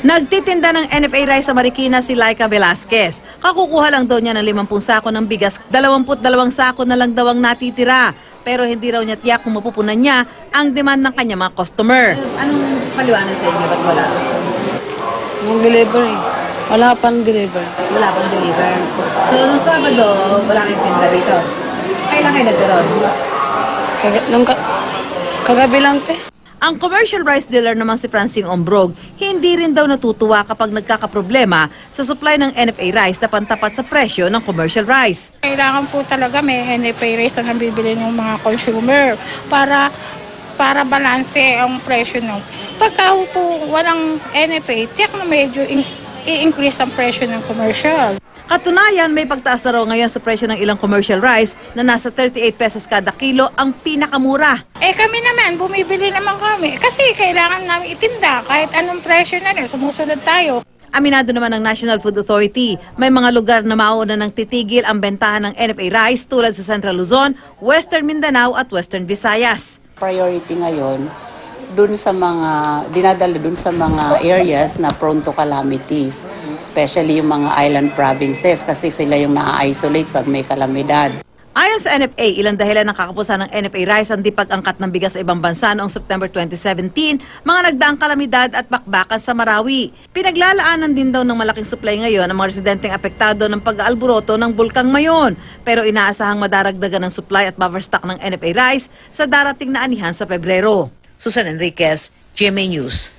Nagtitinda ng NFA rice sa Marikina si Laika Velasquez. Kakukuha lang daw niya ng 50 sako ng bigas, 22 sako na lang daw ang natitira. Pero hindi raw niya tiyak kung mapupunan niya ang demand ng kanya mga customer. Anong paliwanag sa inyo? Ba't wala? Nung delivery. Wala pang deliver. Wala pang deliver. So, nung Sabado, wala kayong tinda dito. Kailan kayo nagkaroon? Kagabi lang, te. Ang commercial rice dealer naman si Francine Ombrog, hindi rin daw natutuwa kapag nagkakaproblema sa supply ng NFA rice na pantapat sa presyo ng commercial rice. Kailangan po talaga may NFA rice na nabibili ng mga consumer para balanse ang presyo ng. Pagka po walang NFA, tiyak na medyo i-increase ang presyo ng commercial. Katunayan, may pagtaas na raw ngayon sa presyo ng ilang commercial rice na nasa 38 pesos kada kilo ang pinakamura. Kami naman, bumibili naman kami kasi kailangan namin itinda kahit anong presyo na rin, sumusunod tayo. Aminado naman ng National Food Authority, may mga lugar na mauna nang titigil ang bentahan ng NFA rice tulad sa Central Luzon, Western Mindanao at Western Visayas. Priority ngayon dun sa mga dinadala dun sa mga areas na prone to calamities, especially yung mga island provinces kasi sila yung na-isolate pag may kalamidad. Ayon sa NFA, ilang dahilan ng kakapusan ng NFA rice ang di pag-angkat ng bigas sa ibang bansa noong September 2017, mga nagdaang kalamidad at bakbakan sa Marawi. Pinaglalaanan din daw ng malaking supply ngayon ang mga residenteng apektado ng pag-aalburoto ng Bulkang Mayon. Pero inaasahang madaragdagan ng supply at buffer stock ng NFA rice sa darating na anihan sa Pebrero. Susan Enriquez, GMA News.